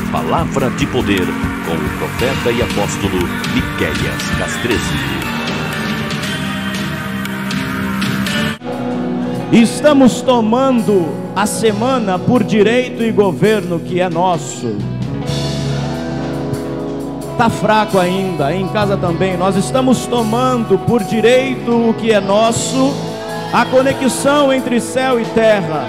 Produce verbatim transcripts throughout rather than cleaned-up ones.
Palavra de Poder, com o profeta e apóstolo Miqueias Castrezi. Estamos tomando a semana por direito e governo que é nosso. Está fraco ainda, em casa também. Nós estamos tomando por direito o que é nosso, a conexão entre céu e terra.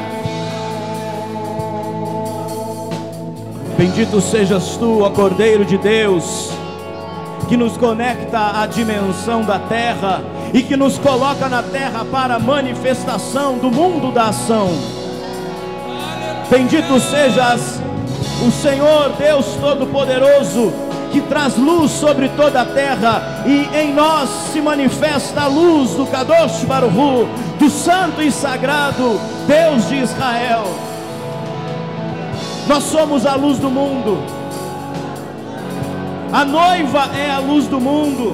Bendito sejas tu, ó Cordeiro de Deus, que nos conecta à dimensão da terra e que nos coloca na terra para a manifestação do mundo da ação. Bendito sejas o Senhor Deus Todo-Poderoso, que traz luz sobre toda a terra, e em nós se manifesta a luz do Kadosh Baruch Hu, do Santo e Sagrado Deus de Israel. Nós somos a luz do mundo. A noiva é a luz do mundo.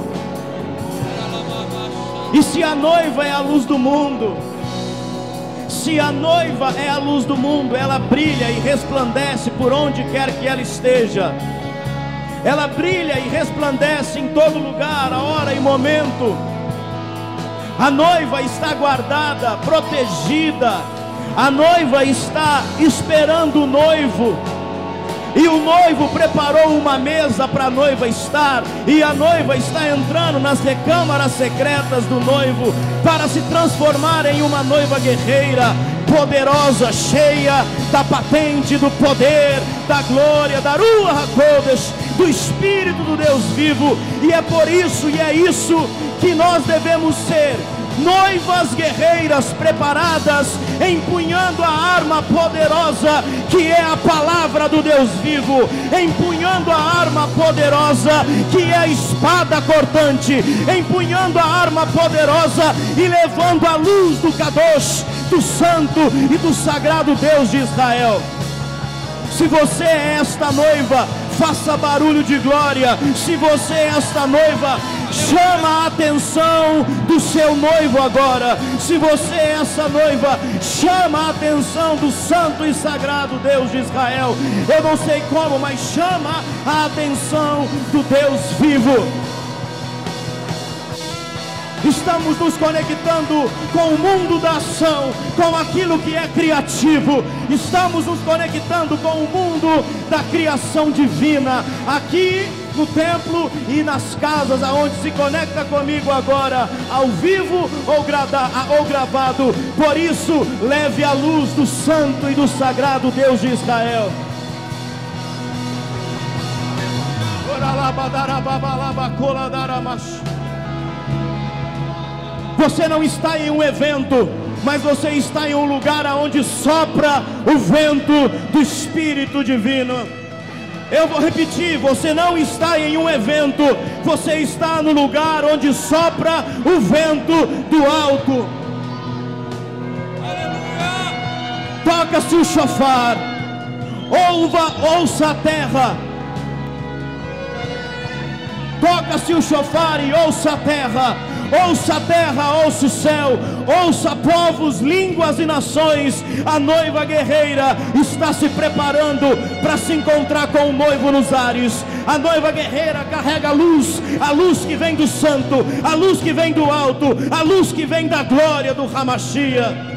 E se a noiva é a luz do mundo, se a noiva é a luz do mundo, ela brilha e resplandece por onde quer que ela esteja. Ela brilha e resplandece em todo lugar, a hora e momento. A noiva está guardada, protegida. A noiva está esperando o noivo. E o noivo preparou uma mesa para a noiva estar. E a noiva está entrando nas recâmaras secretas do noivo para se transformar em uma noiva guerreira, poderosa, cheia da patente do poder, da glória, da Ruach HaKodesh, do Espírito do Deus vivo. E é por isso, e é isso que nós devemos ser: noivas guerreiras preparadas, empunhando a arma poderosa que é a palavra do Deus vivo, empunhando a arma poderosa que é a espada cortante, empunhando a arma poderosa e levando a luz do Kadosh, do Santo e do Sagrado Deus de Israel. Se você é esta noiva, faça barulho de glória. Se você é esta noiva, chama a atenção do seu noivo agora. Se você é essa noiva, chama a atenção do Santo e Sagrado Deus de Israel. Eu não sei como, mas chama a atenção do Deus vivo. Estamos nos conectando com o mundo da ação, com aquilo que é criativo. Estamos nos conectando com o mundo da criação divina, aqui no templo e nas casas aonde se conecta comigo agora, ao vivo ou, grada, ou gravado. Por isso, leve a luz do Santo e do Sagrado Deus de Israel. Você não está em um evento, mas você está em um lugar onde sopra o vento do Espírito Divino. Eu vou repetir: você não está em um evento, você está no lugar onde sopra o vento do alto. Toca-se o shofar, ouva, ouça a terra. Toca-se o shofar e ouça a terra. Ouça a terra, ouça o céu, ouça povos, línguas e nações. A noiva guerreira está se preparando para se encontrar com o noivo nos ares. A noiva guerreira carrega a luz, a luz que vem do santo, a luz que vem do alto, a luz que vem da glória do Hamashia.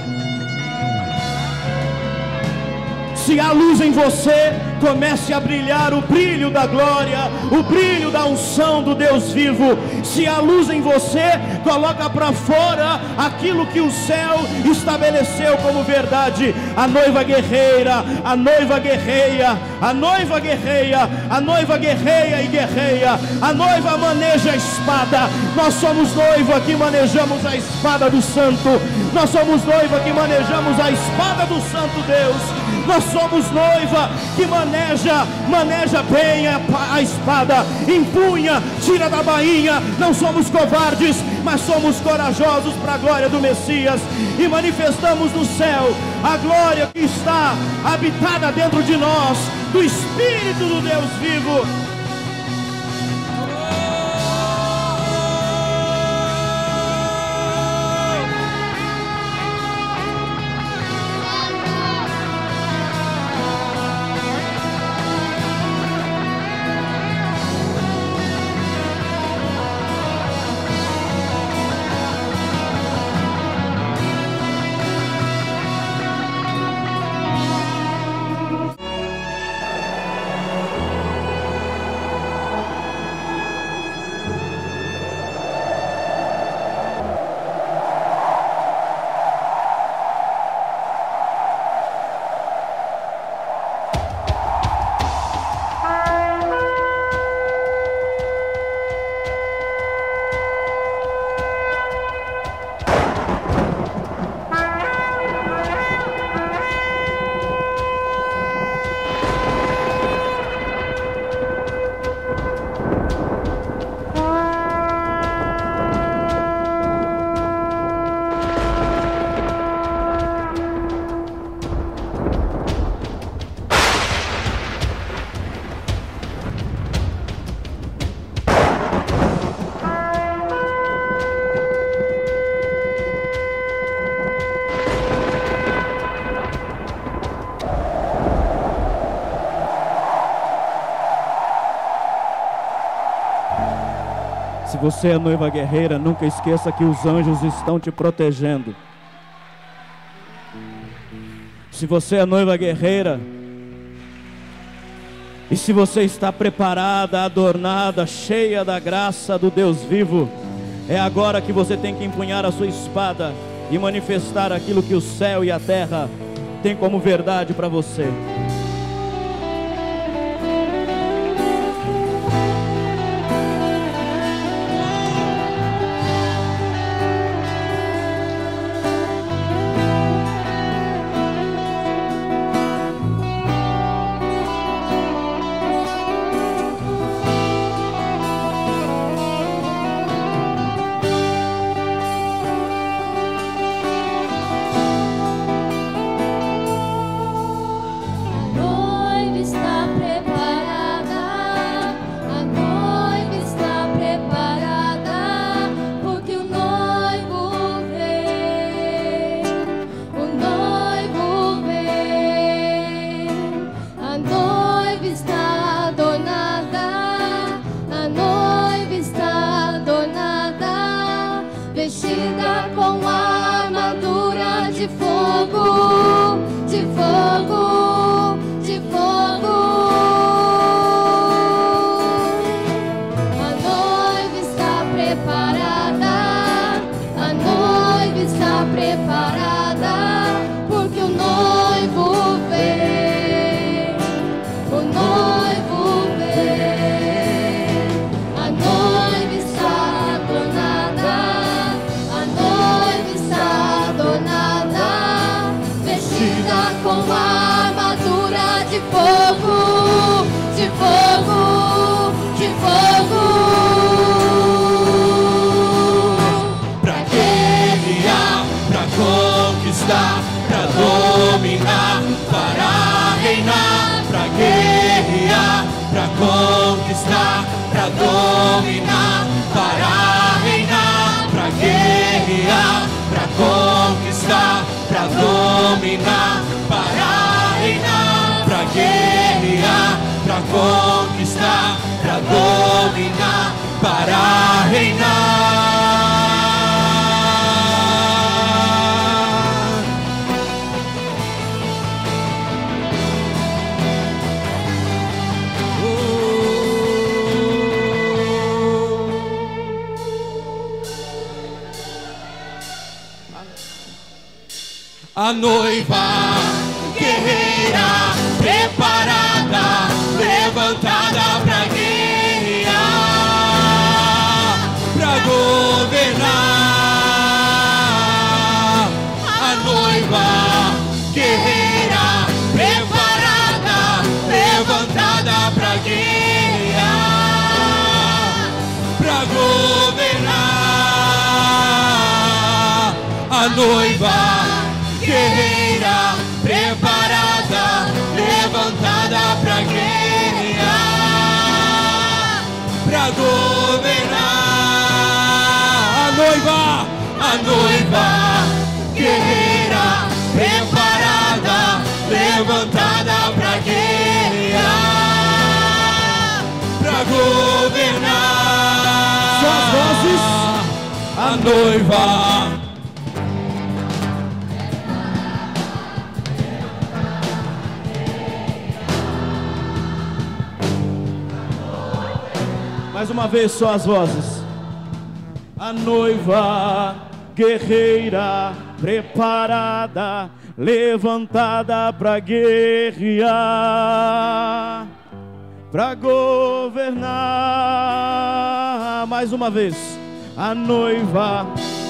Se há luz em você, comece a brilhar o brilho da glória, o brilho da unção do Deus vivo. Se há luz em você, coloca para fora aquilo que o céu estabeleceu como verdade. A noiva guerreira, a noiva guerreia, a noiva guerreia, a noiva guerreia e guerreia. A noiva maneja a espada. Nós somos noiva que manejamos a espada do santo. Nós somos noiva que manejamos a espada do santo Deus. Nós somos noiva que maneja, maneja bem a, a espada, empunha, tira da bainha. Não somos covardes, mas somos corajosos para a glória do Messias. E manifestamos no céu a glória que está habitada dentro de nós, do Espírito do Deus vivo. Se você é noiva guerreira, nunca esqueça que os anjos estão te protegendo. Se você é noiva guerreira, e se você está preparada, adornada, cheia da graça do Deus vivo, é agora que você tem que empunhar a sua espada e manifestar aquilo que o céu e a terra têm como verdade para você. Vestida com a armadura de fogo, de fogo, de fogo. A noiva está preparada, a noiva está preparada, porque o noivo vem, o noivo vem. A noiva está adornada, com a armadura de fogo, de fogo, de fogo. Pra guerrear, pra conquistar, pra dominar, para reinar. Pra guerrear, pra conquistar, pra dominar, para reinar. Pra guerrear, pra conquistar, pra dominar, para reinar. Pra guerrear, pra conquistar, pra dominar, para reinar. A noiva guerreira, preparada, levantada pra guerrear, pra governar. A noiva guerreira, preparada, levantada pra guerrear, pra governar. A noiva guerreira, preparada, levantada pra guerrear, pra governar. A noiva, a noiva, guerreira, preparada, levantada pra guerrear, pra governar. Só as vozes. A noiva. Mais uma vez, só as vozes. A noiva guerreira, preparada, levantada pra guerrear, pra governar. Mais uma vez. A noiva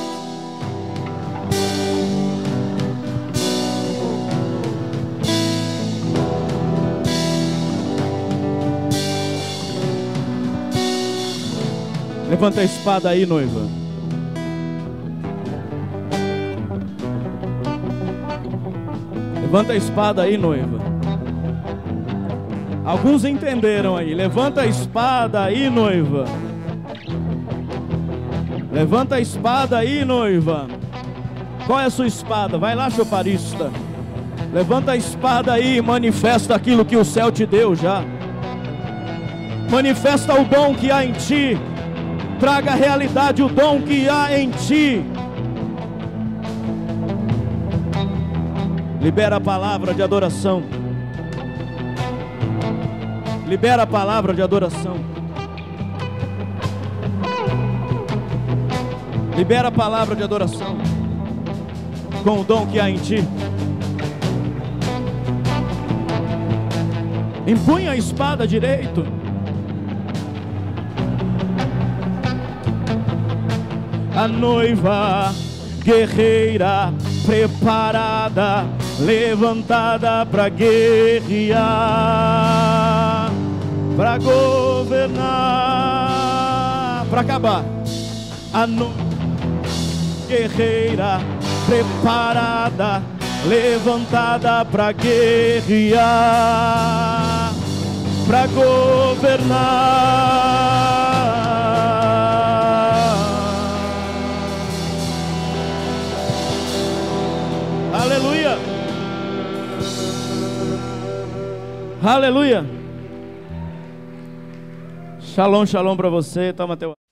levanta a espada aí, noiva. Levanta a espada aí, noiva. Alguns entenderam aí. Levanta a espada aí, noiva. Levanta a espada aí, noiva. Qual é a sua espada? Vai lá, choparista. Levanta a espada aí e manifesta aquilo que o céu te deu já. Manifesta o bom que há em ti. Traga à realidade o dom que há em ti. Libera a palavra de adoração. Libera a palavra de adoração. Libera a palavra de adoração com o dom que há em ti. Empunha a espada direito. A noiva guerreira, preparada, levantada para guerrear, para governar, para acabar. A noiva guerreira, preparada, levantada para guerrear, para governar. Aleluia. Aleluia. Shalom, shalom para você. Toma teu